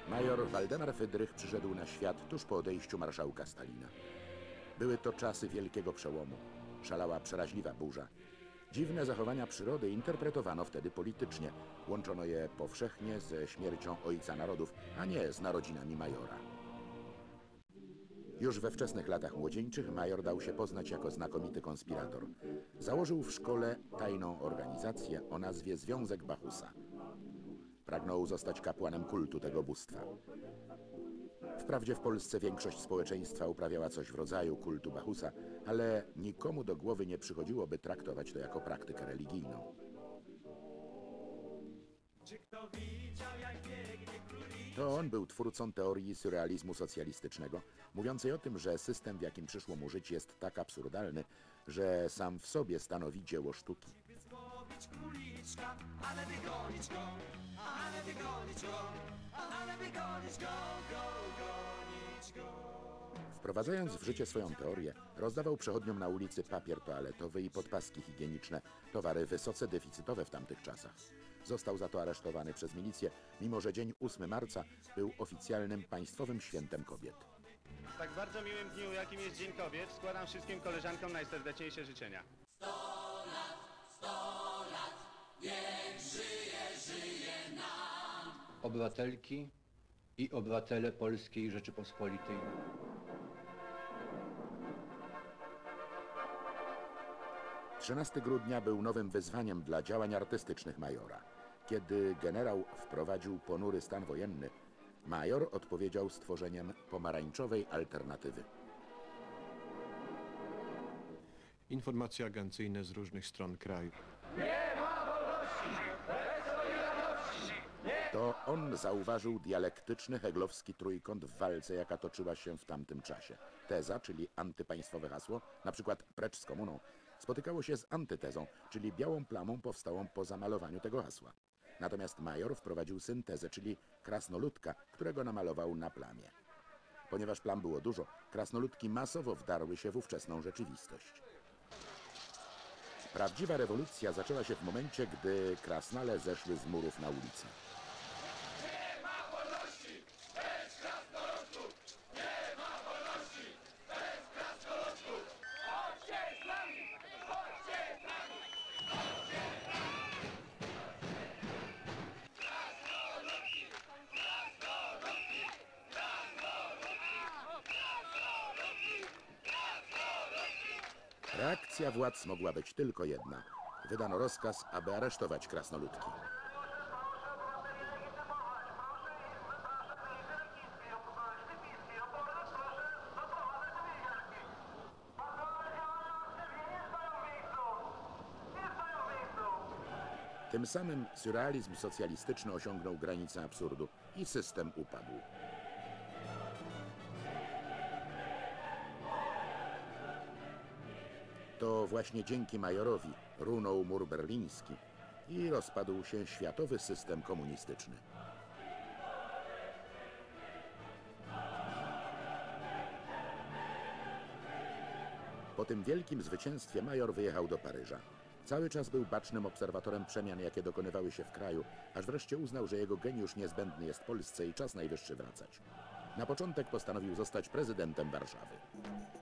Major Waldemar Fydrych przyszedł na świat tuż po odejściu marszałka Stalina. Były to czasy wielkiego przełomu. Szalała przeraźliwa burza. Dziwne zachowania przyrody interpretowano wtedy politycznie. Łączono je powszechnie ze śmiercią ojca narodów, a nie z narodzinami majora. Już we wczesnych latach młodzieńczych major dał się poznać jako znakomity konspirator. Założył w szkole tajną organizację o nazwie Związek Bachusa. Pragnął zostać kapłanem kultu tego bóstwa. Wprawdzie w Polsce większość społeczeństwa uprawiała coś w rodzaju kultu Bachusa, ale nikomu do głowy nie przychodziłoby traktować to jako praktykę religijną. To on był twórcą teorii surrealizmu socjalistycznego, mówiącej o tym, że system, w jakim przyszło mu żyć, jest tak absurdalny, że sam w sobie stanowi dzieło sztuki. Wprowadzając w życie swoją teorię, rozdawał przechodniom na ulicy papier toaletowy i podpaski higieniczne, towary wysoce deficytowe w tamtych czasach. Został za to aresztowany przez milicję, mimo że dzień 8 marca był oficjalnym państwowym świętem kobiet. W tak bardzo miłym dniu, jakim jest Dzień Kobiet, składam wszystkim koleżankom najserdeczniejsze życzenia. 100 lat, niech żyje nam. Obywatelki i obywatele Polskiej Rzeczypospolitej. Trzynasty grudnia był nowym wyzwaniem dla działań artystycznych majora. Kiedy generał wprowadził ponury stan wojenny, major odpowiedział stworzeniem pomarańczowej alternatywy. Informacje agencyjne z różnych stron kraju. To on zauważył dialektyczny heglowski trójkąt w walce, jaka toczyła się w tamtym czasie. Teza, czyli antypaństwowe hasło, na przykład precz z komuną, spotykało się z antytezą, czyli białą plamą powstałą po zamalowaniu tego hasła. Natomiast major wprowadził syntezę, czyli krasnoludka, którego namalował na plamie. Ponieważ plam było dużo, krasnoludki masowo wdarły się w ówczesną rzeczywistość. Prawdziwa rewolucja zaczęła się w momencie, gdy krasnale zeszły z murów na ulicę. Reakcja władz mogła być tylko jedna. Wydano rozkaz, aby aresztować krasnoludki. Tym samym surrealizm socjalistyczny osiągnął granicę absurdu i system upadł. To właśnie dzięki majorowi runął mur berliński i rozpadł się światowy system komunistyczny. Po tym wielkim zwycięstwie major wyjechał do Paryża. Cały czas był bacznym obserwatorem przemian, jakie dokonywały się w kraju, aż wreszcie uznał, że jego geniusz niezbędny jest Polsce i czas najwyższy wracać. Na początek postanowił zostać prezydentem Warszawy.